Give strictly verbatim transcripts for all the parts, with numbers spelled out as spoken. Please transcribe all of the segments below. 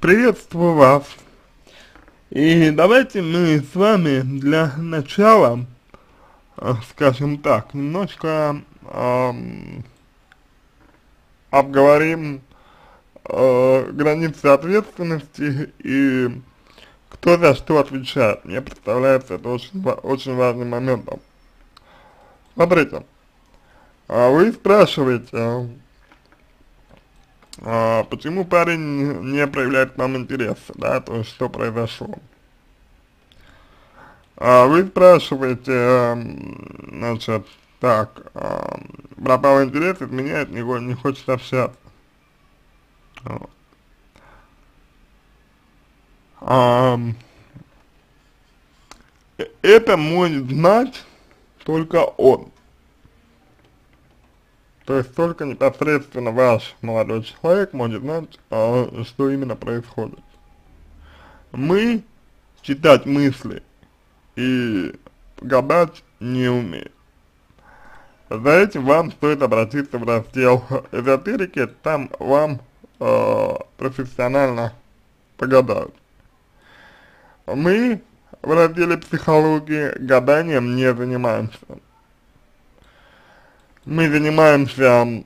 Приветствую вас. И давайте мы с вами для начала, э, скажем так, немножко ам, обговорим э, границы ответственности и кто за что отвечает. Мне представляется это очень, ва- очень важным моментом. Смотрите, а вы спрашиваете, а, почему парень не проявляет к вам интереса, да, то есть что произошло. А вы спрашиваете, эм, значит, так, эм, пропал интерес, изменяет, не, го- не хочет общаться. Вот. Ам, э- это может знать только он. То есть только непосредственно ваш молодой человек может знать, а, что именно происходит. Мы читать мысли и гадать не умеем. За этим вам стоит обратиться в раздел эзотерики, там вам э, профессионально погадают. Мы в разделе психологии гаданием не занимаемся. Мы занимаемся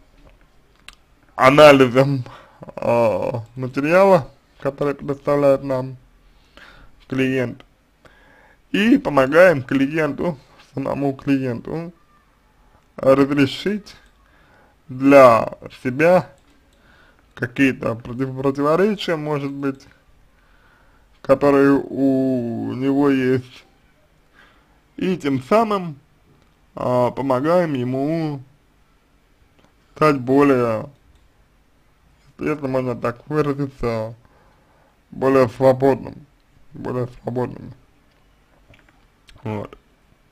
анализом э, материала, который предоставляет нам клиент, и помогаем клиенту, самому клиенту, разрешить для себя какие-то против противоречия, может быть, которые у него есть, и тем самым а, помогаем ему стать более, если можно так выразиться, более свободным, более свободным. Вот.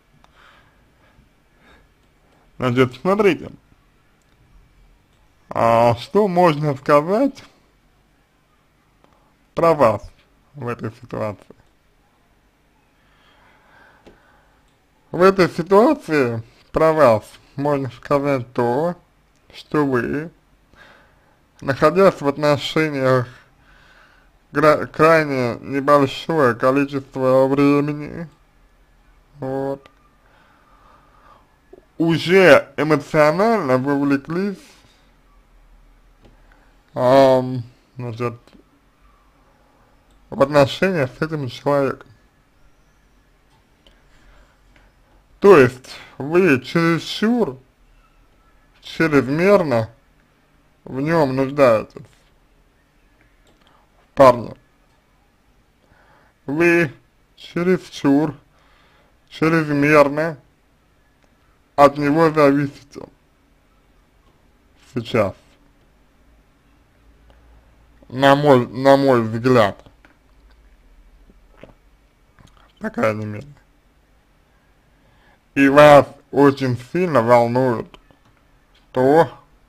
Значит, смотрите, а что можно сказать про вас в этой ситуации? В этой ситуации про вас можно сказать то, что вы, находясь в отношениях крайне небольшое количество времени, вот, уже эмоционально вовлеклись, ам, значит, в отношения с этим человеком. То есть вы чересчур, чрезмерно в нем нуждаетесь, парня. Вы чересчур, чрезмерно от него зависите сейчас, на мой, на мой взгляд, по крайней мере. И вас очень сильно волнует то,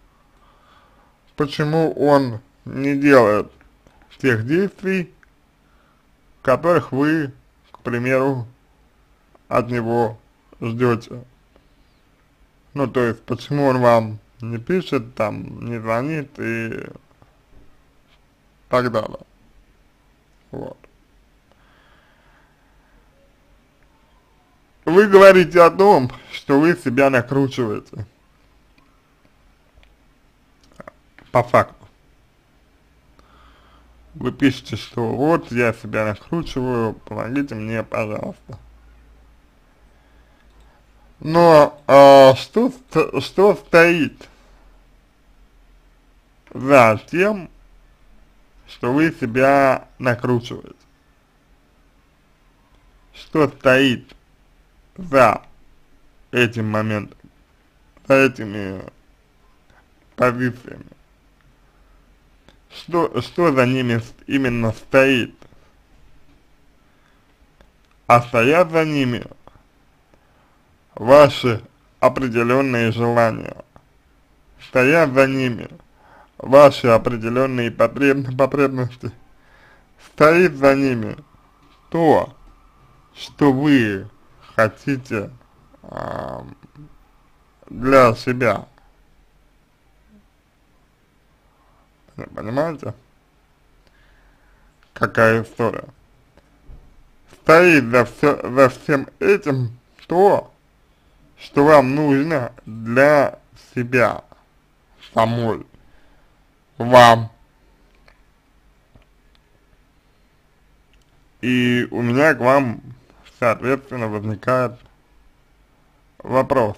почему он не делает тех действий, которых вы, к примеру, от него ждете. Ну, то есть, почему он вам не пишет, там, не звонит и так далее. Вот. Вы говорите о том, что вы себя накручиваете. По факту. Вы пишете, что вот я себя накручиваю, помогите мне, пожалуйста. Но э, что, что стоит за тем, что вы себя накручиваете? Что стоит за этим моментом, за этими позициями? Что, что за ними именно стоит? А стоят за ними ваши определенные желания, стоят за ними ваши определенные потреб потребности, стоит за ними то, что вы хотите э, для себя, понимаете? какая история. Стоит за, все, за всем этим то, что вам нужно для себя самой, вам. И у меня к вам, соответственно, возникает вопрос,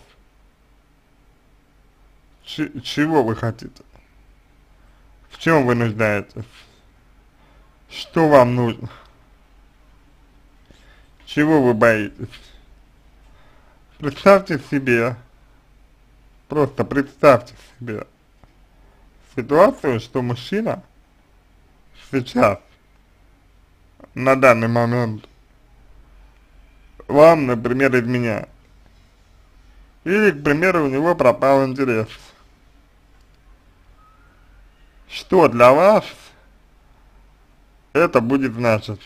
Ч чего вы хотите, в чем вы нуждаетесь, что вам нужно, чего вы боитесь. Представьте себе, просто представьте себе ситуацию, что мужчина сейчас, на данный момент, вам, например, изменяет. Или, к примеру, у него пропал интерес. Что для вас это будет значить?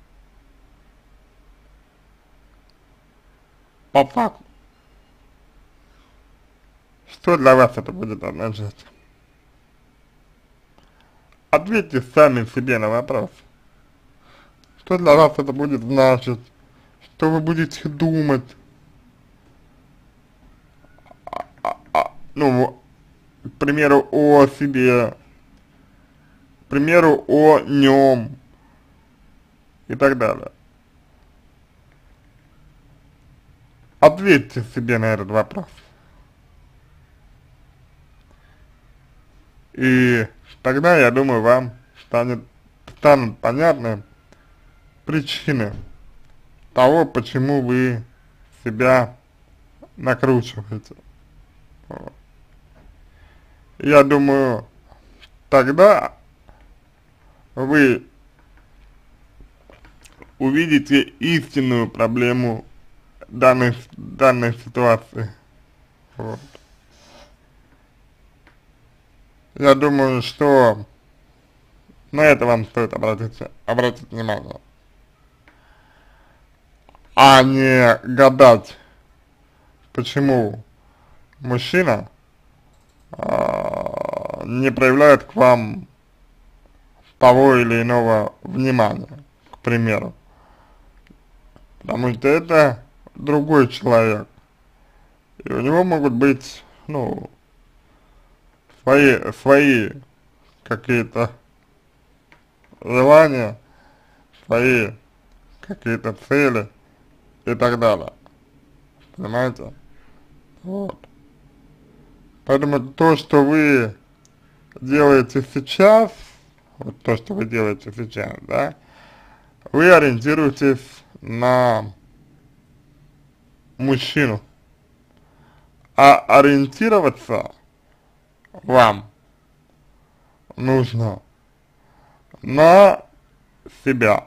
По факту. Что для вас это будет означать? Ответьте сами себе на вопрос. Что для вас это будет значить? Что вы будете думать? А, а, а, ну, к примеру, о себе, к примеру, о нем и так далее. Ответьте себе на этот вопрос. И тогда, я думаю, вам станет, станут понятны причины того, почему вы себя накручиваете. Вот. Я думаю, тогда вы увидите истинную проблему данной, данной ситуации. Вот. Я думаю, что на это вам стоит обратить, обратить внимание, а не гадать, почему мужчина э, не проявляет к вам того или иного внимания, к примеру. Потому что это другой человек, и у него могут быть, ну, свои, свои какие-то желания, свои какие-то цели и так далее. Понимаете? Вот. Поэтому то, что вы делаете сейчас, вот то, что вы делаете сейчас, да, вы ориентируетесь на мужчину, а ориентироваться вам нужно на себя,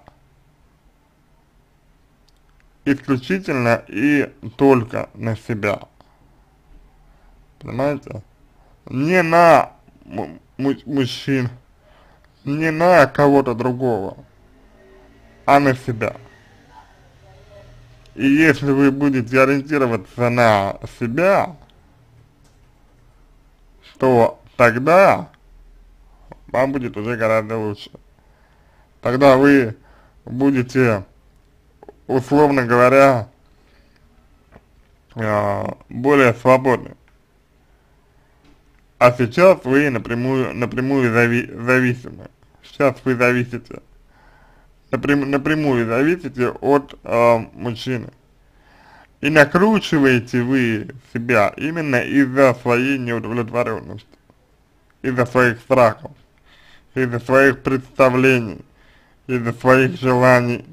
исключительно и только на себя, понимаете, не на мужчин, не на кого-то другого, а на себя. И если вы будете ориентироваться на себя, то тогда вам будет уже гораздо лучше. Тогда вы будете, условно говоря, более свободны. А сейчас вы напрямую, напрямую зави зависимы. Сейчас вы зависите, напрям напрямую зависите от э, мужчины. И накручиваете вы себя именно из-за своей неудовлетворенности, из-за своих страхов, из-за своих представлений, из-за своих желаний,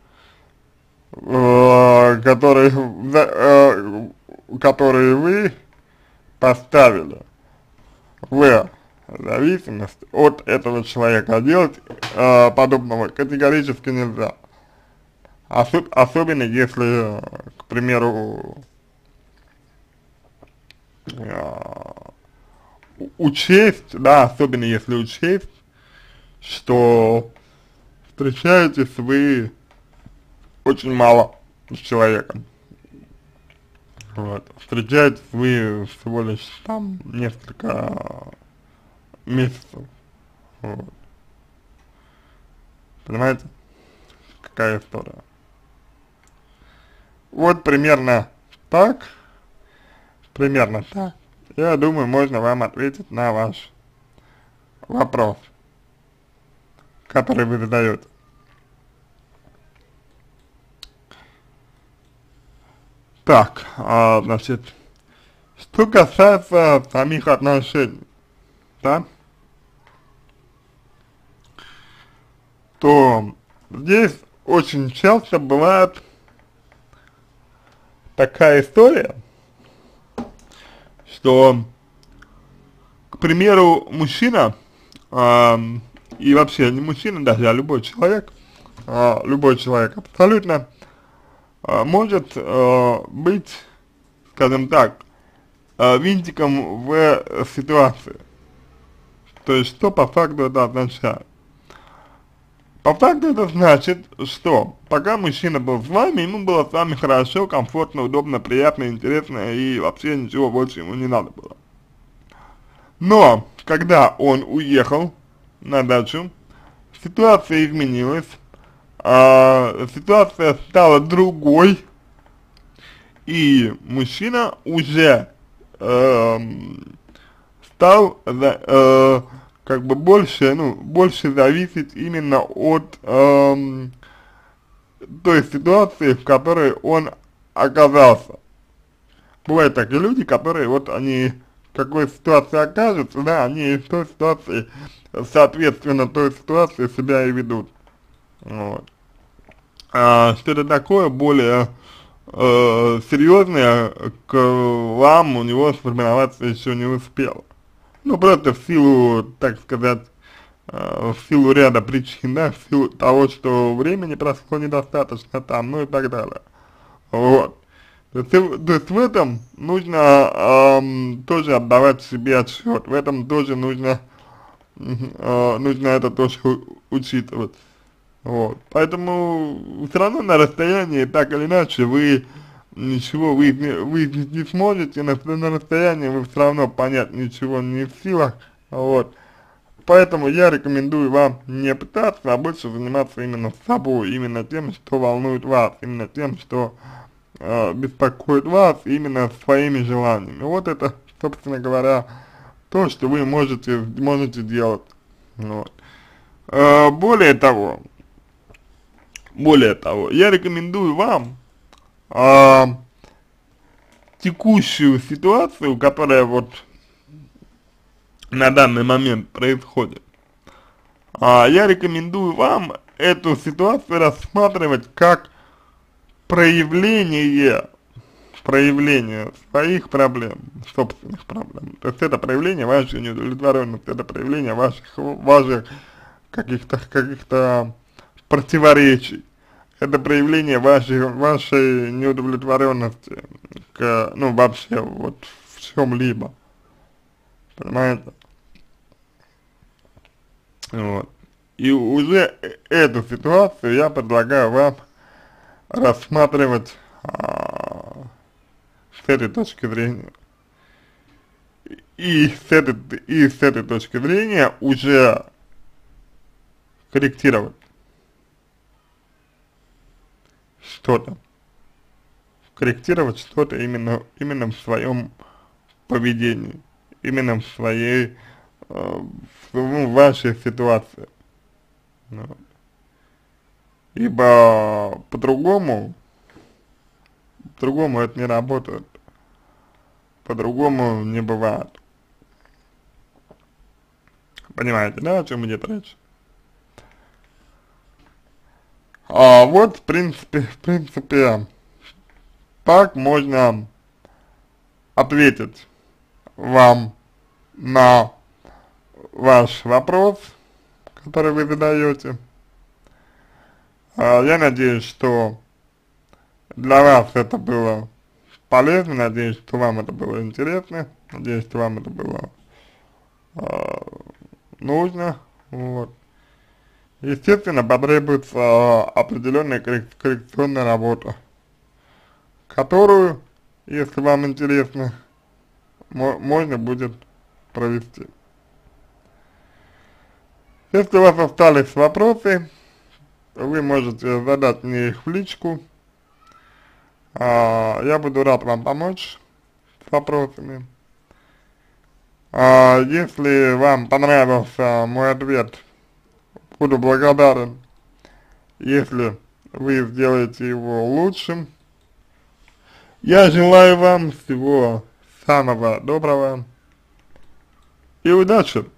э, которые, э, которые вы поставили в зависимость от этого человека. А делать э, подобного категорически нельзя. Особ особенно если, к примеру, э, учесть, да, особенно если учесть, что встречаетесь вы очень мало с человеком. Вот. Встречаетесь вы всего лишь там несколько месяцев. Вот. Понимаете, какая история? Вот примерно так, примерно так, я думаю, можно вам ответить на ваш вопрос, который вы задаете. Так, а, значит, что касается самих отношений, да, то здесь очень часто бывает такая история, что, к примеру, мужчина, а, и вообще не мужчина даже, а любой человек, а, любой человек абсолютно а, может а, быть, скажем так, а, винтиком в ситуации. То есть, что по факту это означает? По факту это значит, что пока мужчина был с вами, ему было с вами хорошо, комфортно, удобно, приятно, интересно, и вообще ничего больше ему не надо было. Но, когда он уехал на дачу, ситуация изменилась, а, ситуация стала другой, и мужчина уже э, стал э, как бы больше, ну, больше зависеть именно от эм, той ситуации, в которой он оказался. Бывают такие люди, которые вот они в какой ситуации окажутся, да, они в той ситуации, соответственно, той ситуации себя и ведут. Вот. А что-то такое более э, серьезное к вам у него сформироваться еще не успело. Ну, просто в силу, так сказать, э, в силу ряда причин, да, в силу того, что времени прошло недостаточно там, ну и так далее. Вот. То есть, то есть в этом нужно эм, тоже отдавать себе отсчет, в этом тоже нужно, э, нужно это тоже учитывать. Вот. Поэтому все равно на расстоянии, так или иначе, вы ничего вы, вы не сможете, на, на расстоянии вы все равно понять ничего не в силах, вот. Поэтому я рекомендую вам не пытаться, а больше заниматься именно собой, именно тем, что волнует вас, именно тем, что э, беспокоит вас, именно своими желаниями. Вот это, собственно говоря, то, что вы можете, можете делать. Вот. Э, более того, более того, я рекомендую вам а, текущую ситуацию, которая вот на данный момент происходит, а, я рекомендую вам эту ситуацию рассматривать как проявление, проявление своих проблем, собственных проблем. То есть это проявление вашей неудовлетворенности, это проявление ваших, ваших каких-то, каких-то противоречий. Это проявление вашей, вашей неудовлетворенности к, ну, вообще, вот, в чем-либо, понимаете? Вот. И уже эту ситуацию я предлагаю вам рассматривать а, с этой точки зрения. И с этой, и с этой точки зрения уже корректировать что-то, корректировать что-то именно, именно в своем поведении, именно в своей, э, в вашей ситуации. Вот. Ибо по-другому, по-другому это не работает, по-другому не бывает. Понимаете, да, о чем идет речь? А вот, в принципе, в принципе, так можно ответить вам на ваш вопрос, который вы задаете. А, я надеюсь, что для вас это было полезно, надеюсь, что вам это было интересно, надеюсь, что вам это было а, нужно, вот. Естественно, потребуется а, определенная коррек коррекционная работа, которую, если вам интересно, мо можно будет провести. Если у вас остались вопросы, вы можете задать мне их в личку. А, я буду рад вам помочь с вопросами. А, если вам понравился мой ответ, буду благодарен, если вы сделаете его лучшим. Я желаю вам всего самого доброго и удачи!